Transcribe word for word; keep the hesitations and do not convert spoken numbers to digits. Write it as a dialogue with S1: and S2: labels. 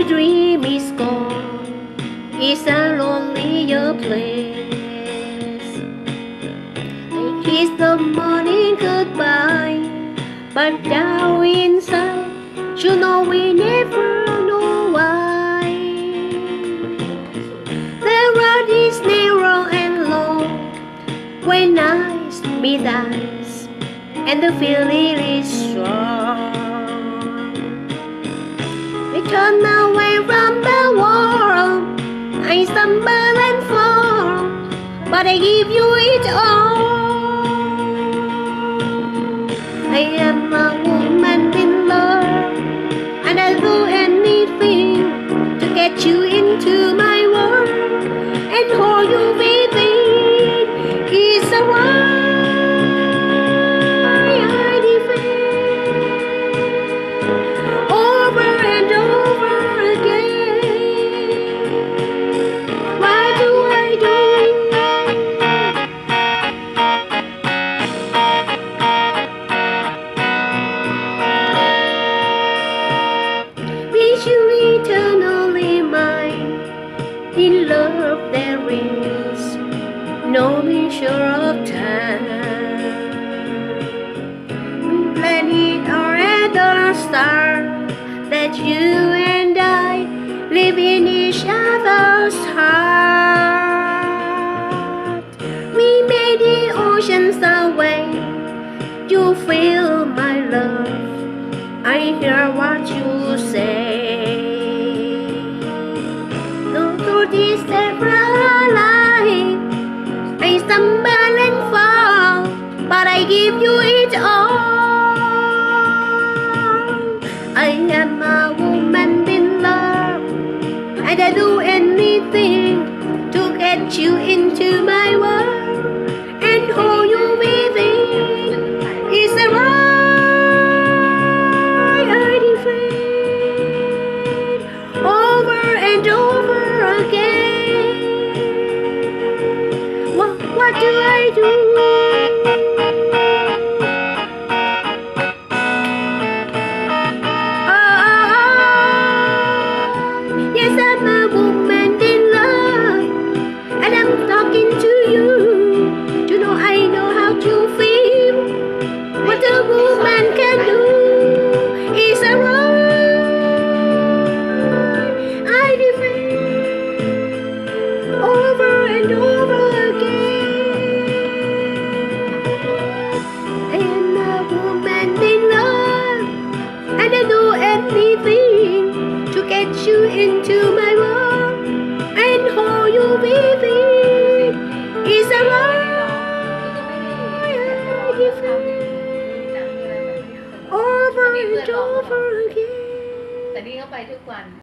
S1: my dream is gone, it's a lonelier place. I kiss the morning goodbye, but down inside, you know we never know why. The road is narrow and long when eyes meet eyes, and the feeling is strong. We turn away from the world, I stumble and fall, but I give you it all. I am a woman in love, and I'll do anything to get you into my world and hold you within. It's a why I defend over and over again. Why do I do? Wish you eternally mine. In love there is no measure of time. We plan it or at the start that you and I live in each other's heart. We made the oceans away. You feel my love, I hear what you say. No truth is ever lie. I stumble and fall, but I give you it all. I am a woman in love, and I do anything to get you into my world and hold you within. It's a right I defend over and over again. What, what do I do? Yes, I'm a woman in love, and I'm talking to you. You know I know how to feel. What a woman can do is a right I defend over and over again. I am a woman in love, and I do anything to get you into my world and hold you within. Is a right I defend over and over again.
S2: แต่นี่ก็ไปทุกวัน